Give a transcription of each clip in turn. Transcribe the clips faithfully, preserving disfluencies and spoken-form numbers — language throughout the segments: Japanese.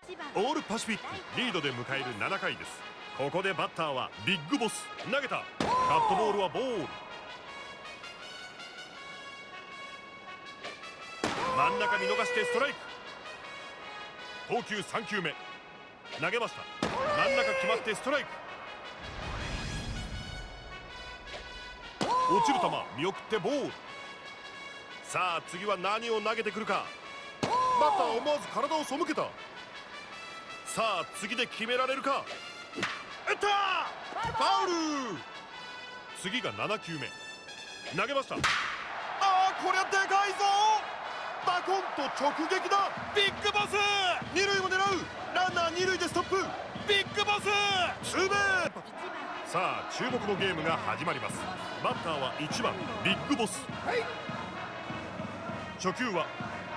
オールパシフィックリードで迎えるななかいです。ここでバッターはビッグボス。投げた。カットボールはボール。真ん中見逃してストライク。投球さんきゅうめ投げました。真ん中決まってストライク。落ちる球見送ってボール。さあ次は何を投げてくるか。バッター思わず体を背けた。さあ次で決められるか。打った。ファウル。次がななきゅうめ投げました。ああこりゃでかいぞ。バコンと直撃だ。ビッグボス二塁も狙う。ランナー二塁でストップ。ビッグボスツーベース。さあ注目のゲームが始まります。バッターはいちばんビッグボス。初球は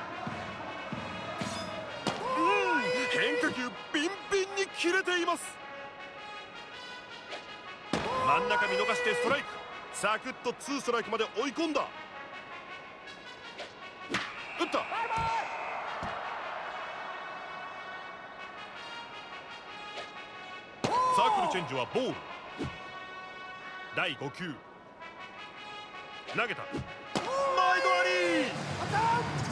うん変化球ビンビンに切れています。真ん中見逃してストライク。サクッとツーストライクまで追い込んだ。打った。サークルチェンジはボール。だいごきゅう投げた。毎度あり。